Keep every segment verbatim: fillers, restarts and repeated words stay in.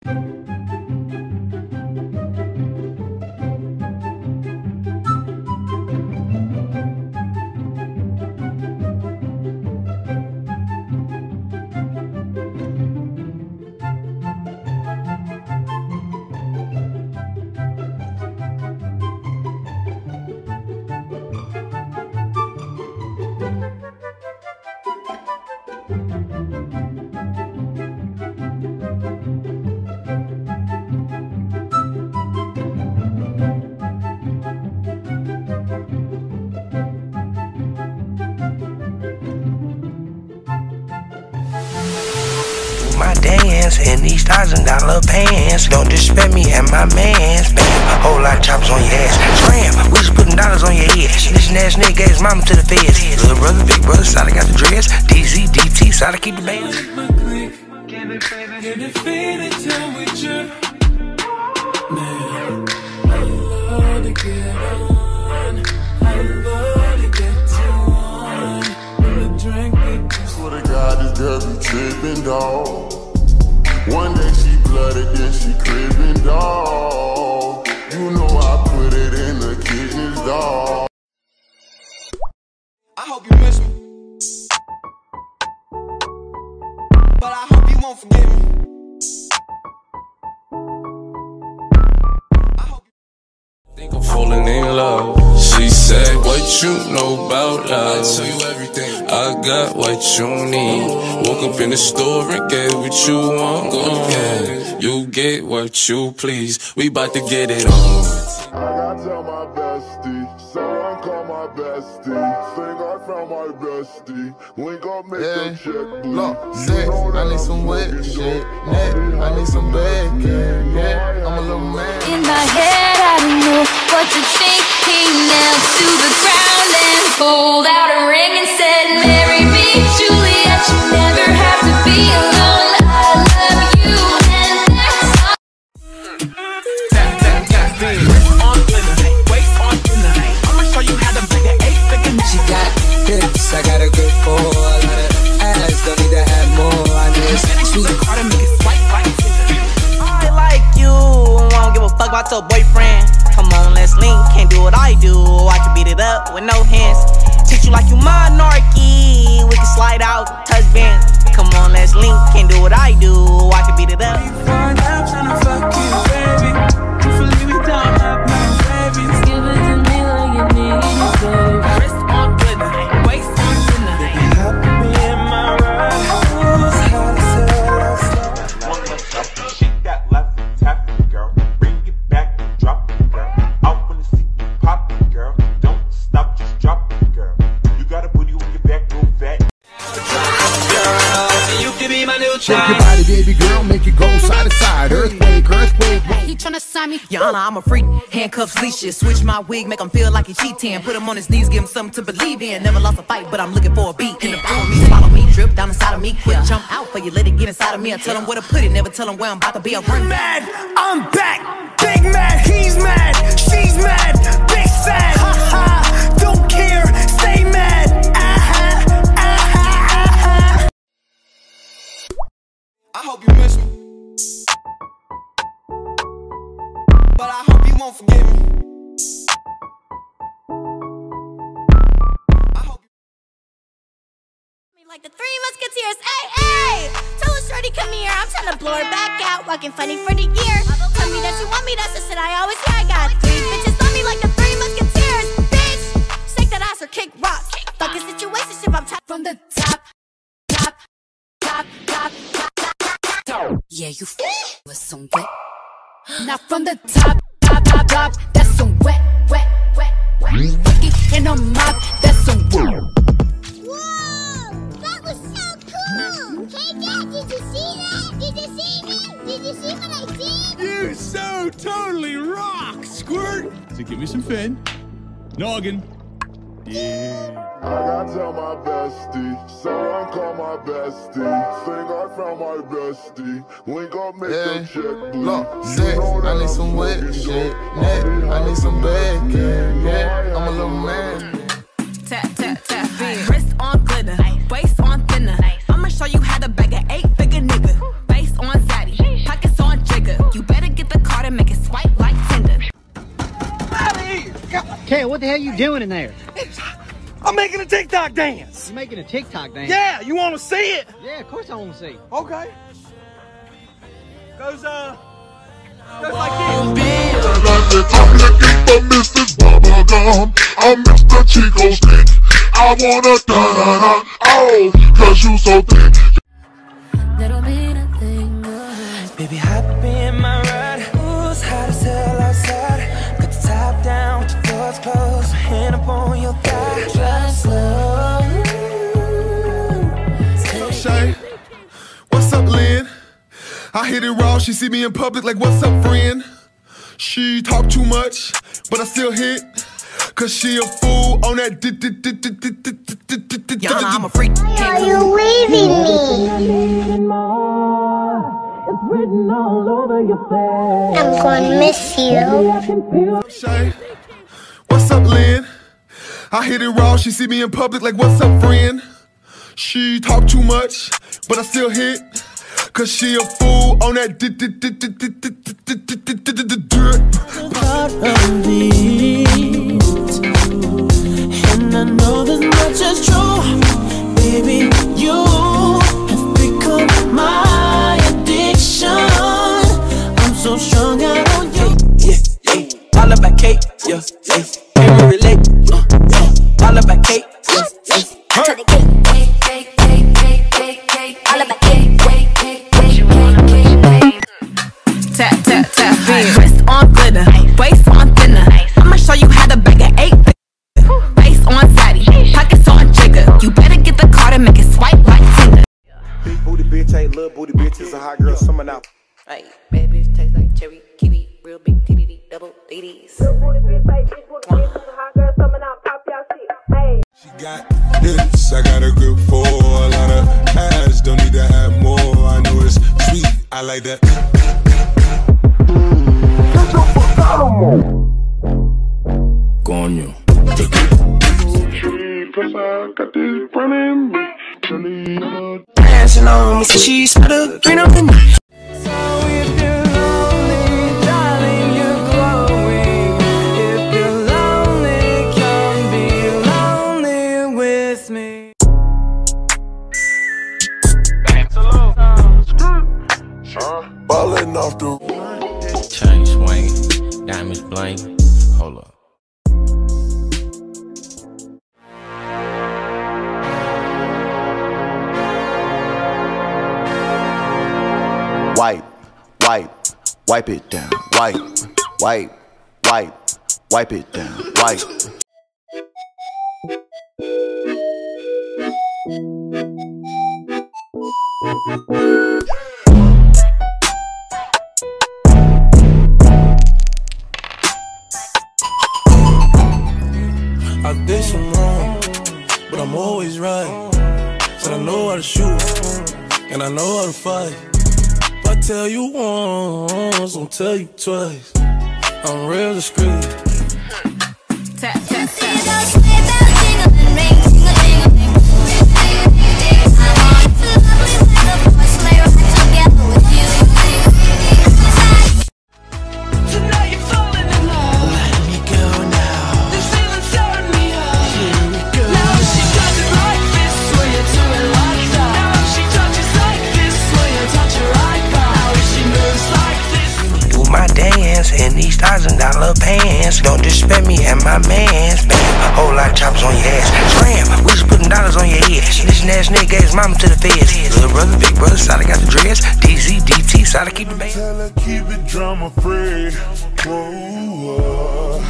My dance in these thousand dollar pants. Don't disrespect me and my mans. Bam, whole lot of choppers on your ass. Scram, we just putting dollars on your head. Snitching ass nigga gave his mama to the feds. Little brother, big brother, side I got the dress. D Z, D T, side I keep the bands. Can it fade until we chill? Man, I love to get on. I love to get to on. When the drink gets Swear to God, this girl be trippin', dawg. One day she blooded, then she cribbin', dawg. You know I put it in the kidneys, dawg. I hope you miss me, but I hope you won't forget me. I hope think I'm falling in love. She said, what you know about love? I tell you everything. I got what you need. Woke up in the store and get what you want. Uh, you get what you please. We bout to get it on. I gotta tell my bestie, someone call my bestie. Think I found my bestie. Link up, make yeah. them check, please. Look, say, I need some wet shit. Nah, I need some bacon. Yeah, I'm a little man. In my head, I don't know what to think. He knelt to the ground and pulled out a ring and said, marry me, Juliet, you never have to be alone. I love you, and that's all. Tap, tap, tap, wrist on thinner, waist on thinner. I'ma show you how to make an eight figure. She got hips, I got a good for a lot of ass, don't need to have more. I need sweet. Car to make it swipe right. I like you, won't give a fuck about your boyfriend. Come on, let's link, can't do what I do. I can beat it up with no hands. Treat you like you monarchy. We can slide out, touch band. Come on, let's link, can't do what I do. I can beat it up. Find out, tryna fuck you, baby. Hopefully we don't have no babies. Give it to me like you need it, baby. Wrist on glitter, waist on thinner. Happy me in my ride. Who's hot as hell? One left up, she got left and tap it, girl. Bring it back and drop it, girl. I wanna see you pop it, girl. Don't stop, just drop it, girl. You got a booty with your back real fat. You can be my new Shake child. your body, baby girl, make it go side to side. Earthquake, earthquake. He tryna sign me. Your Honor, I'm a freak. Handcuffs, leashes. Switch my wig, make him feel like he cheating. Put him on his knees, give him something to believe in. Never lost a fight, but I'm looking for a beat. In the follow me, follow me, drip down inside of me. Quick jump out for you, let it get inside of me. I tell him where to put it, never tell him where I'm about to be. I'm running Mad, I'm back. Big mad, he's mad, she's mad, big sad. Ha ha, don't care, stay mad. Ah ha, ah ha, ah ha. I hope you miss me, but I hope you won't forget me. I hope Me like the Three Musketeers. Hey, hey! Tell us, shorty, come here. I'm trying to blow her back out. Walking funny for the year. Tell me that you want me. That's the shit I always hear. I got three bitches on me like the Three Musketeers. Bitch, shake that ass or kick rocks. Fuck a situationship. I'm trying from the top, top, top, top, top, top, top. Yeah, you f with some wet. Now from the top, top, top, top. That's some wet, wet, wet, wet. Fuck it in a mop. That's some wet. You so totally rock, Squirt! So give me some fin. Noggin. Yeah. I gotta tell my bestie, someone call my bestie. Think I found my bestie. Link up, make Yeah. them check, please. Look, say, I need some wet shit. Nah, I need some bacon. Yeah, I'm a little man. Tap, tap, tap, in. Wrist on glitter, waist on thinner. I'ma show you how to bag an eight-figure nigga. Face on zaddy, pockets on jigger. Ted, what the hell you doing in there? I'm making a TikTok dance. You making a TikTok dance? Yeah, you want to see it? Yeah, of course I want to see it. Okay. Goes, uh, goes like this. I'm looking for Missus Bubblegum. I'm Mister Chico Stick. I wanna da-da-da, oh, cause you so thick. That'll mean a thing. Baby, hop in my ride. Ooh, it's hot as hell outside. Put the top down with the doors closed. My hand up on your thigh. Drive slow. Shay, what's up, Lynn? I hit it raw. She see me in public like, what's up, friend? She talk too much, but I still hit. Cause she a fool on that. Yeah, I'm a freak. Are you leaving me? I'm going to miss you. Shay, what's up, Lynn? I hit it raw. She see me in public like, what's up, friend? She talk too much, but I still hit. Cause she a fool on that. Part of it, and I know this much is true, baby. You have become my addiction. I'm so strung out on you. Yeah, yeah. All about Kate, yeah, yeah. Can we relate? Uh, yeah. All about Kate, yeah, yeah. To the gate, gate, gate, gate, gate, gate, gate. All about gate, gate, gate, gate, gate. Tap, tap, tap, in. Wrist on glitter, waist on thinner. I'ma show you how to bag an eight. Face on zaddy, pockets on jigger. You better get the card and make it swipe like Tinder. Big booty bitch ain't little booty bitch. It's a hot girl summer now. Hey, bad bitch taste like cherry, kiwi, real big T D D, double D Ds. Real booty bitch like bitch, booty bitch, it's a hot girl summer now. Pop y'all shit, hey. She got this, I got a grip for a lot of ass. Don't need to have more. I know it's sweet, I like that. Coño. Dancing on me, so she started green up in me. So if you're lonely, darling, you're glowing. If you're lonely, come be lonely with me. Ballin' off the chain swing, diamonds bling. Hold up. Wipe, wipe, wipe it down. Wipe, wipe, wipe, wipe it down. Wipe. I did some wrong, but I'm always right. Said I know how to shoot, and I know how to fight. If I tell you once, I'll tell you twice. I'm real discreet. Tap, tap, tap. In these thousand dollar pants, don't disrespect me and my mans. Bam, whole lot of choppers on your ass. Scram, we just putting dollars on your ass. This ass nigga gave his mama to the feds. Little brother, big brother, Solid got the dress. D Z, D T, Solid keep the band. Tell her keep it drama free. Whoa,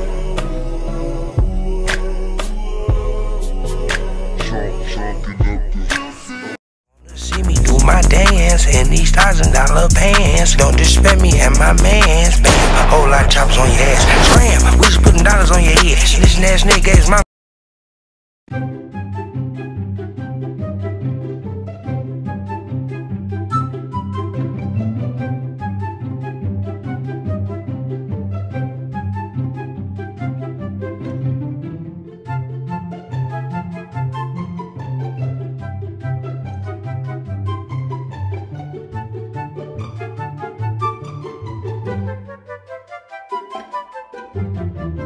See me do my dance in these thousand dollar pants. Don't disrespect me and my mans. Bam, whole lot of choppers on your ass. Scram, we just putting dollars on your ass. This ass nigga gave his mama. Thank you.